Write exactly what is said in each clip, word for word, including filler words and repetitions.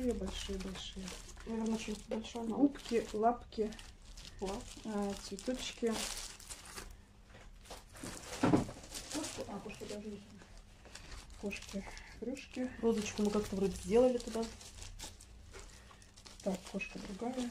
большие-большие-большие. Наверное, очень большой. Но... Губки, лапки, Лап. а, цветочки. Кошку, а, кошка даже есть. Кошки, крышки. Розочку мы как-то вроде сделали туда. Так, кошка другая.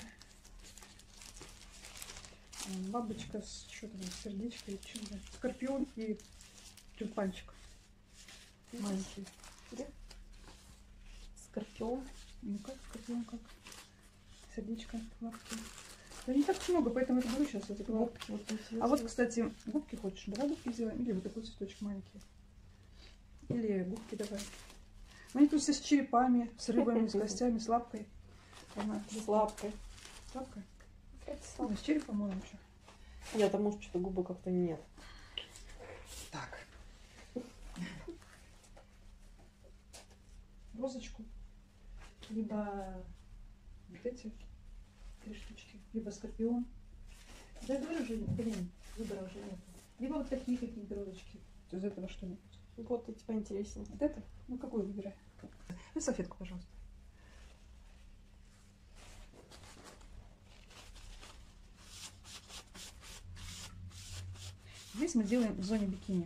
Бабочка с что-то сердечко и что-то. Скорпион и тюльпанчик. Маленький. Где? Скорпион. Ну как скорпион, как? Сердечко, лапки. Да не так много, поэтому я говорю сейчас. Это Губки. Вот а вот, кстати, губки хочешь? Давай губки сделаем. Или вот такой цветочек маленький. Или губки давай. Они тут все с черепами, с рыбами, с костями, с лапкой. Она... С лапкой. С лапкой? Это Ну, с черепом можно что. Я там, может, что-то губы как-то нет. Так. Розочку. Либо вот эти три штучки. Либо скорпион. Да я говорю же, блин, выбора уже нет. Либо вот такие какие-то розочки. Из этого что-нибудь. Вот и тебя интереснее. Вот это? Ну какую выбирай? Ну салфетку, пожалуйста. Здесь мы делаем в зоне бикини.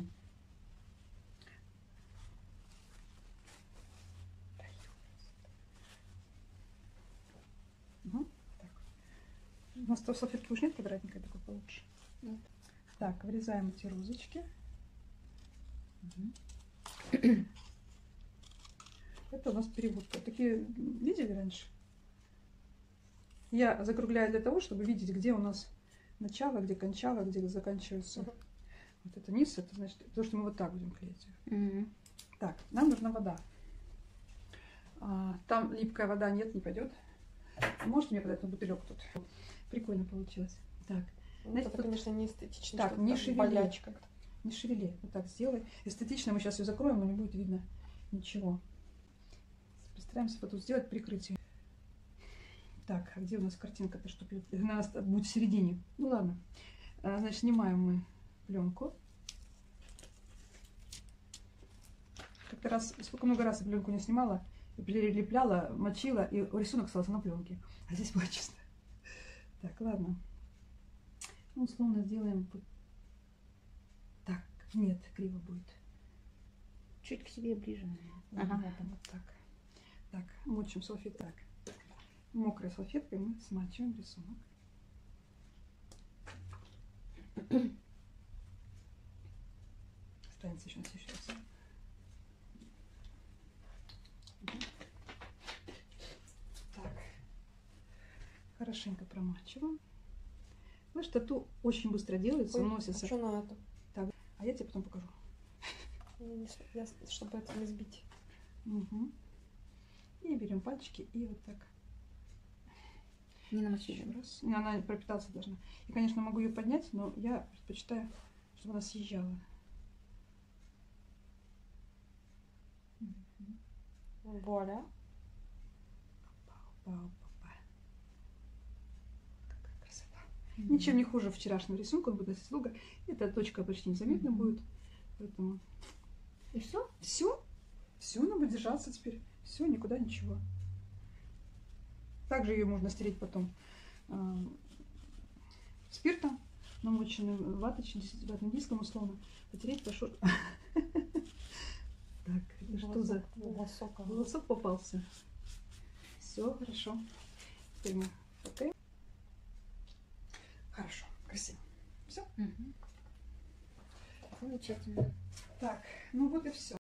Угу. Так. У нас то салфетки уж нет квадратненькой такой получше. Нет. Так, вырезаем эти розочки. Угу. Это у нас переводка. Такие видели раньше? Я закругляю для того, чтобы видеть, где у нас начало, где кончало, где заканчивается. Угу. Вот это низ, это значит, потому что мы вот так будем клеить. Угу. Так, нам нужна вода. А, там липкая вода нет, не пойдет. Можете мне подать на бутылек тут? Прикольно получилось. Так. Ну, знаете, это, тут... конечно, не эстетично. Так, не шевели. Как-то. Не шевели. Вот так сделай. Эстетично мы сейчас ее закроем, но не будет видно ничего. Постараемся вот тут сделать прикрытие. Так, а где у нас картинка-то, чтобы она будет в середине? Ну ладно. А, значит, снимаем мы пленку. Как-то раз, сколько много раз я пленку не снимала, прилепляла, мочила, и рисунок остался на пленке. А здесь было чисто. Так, ладно. Ну, условно сделаем вот так. Нет, криво будет. Чуть к себе ближе. Ага. Вот, вот так. Так, мочим салфеткой. Так. Мокрой салфеткой мы смачиваем рисунок. Останется еще сейчас. Так. Хорошенько промачиваем. Знаешь, тату очень быстро делается, уносится. А что на это? Так, а я тебе потом покажу. Я, чтобы это не сбить. Угу. И берем пальчики и вот так. Не намочить. Еще раз. И она пропитаться должна. И, конечно, могу ее поднять, но я предпочитаю, чтобы она съезжала. Вуаля. Какая красота. Mm-hmm. Ничем не хуже вчерашнего рисунка, он будет носить долго. Эта точка почти незаметна mm-hmm. будет. Поэтому... И все? Все. Все, она будет держаться теперь. Все, никуда ничего. Также ее можно стереть потом э, спиртом, намоченным ваточным, ватным диском условно. Потереть пошел. Так, это что за волосок? Волосок попался. Все, хорошо. Теперь мы фотоем. Хорошо, красиво. Все. Замечательно. Так, ну вот и все.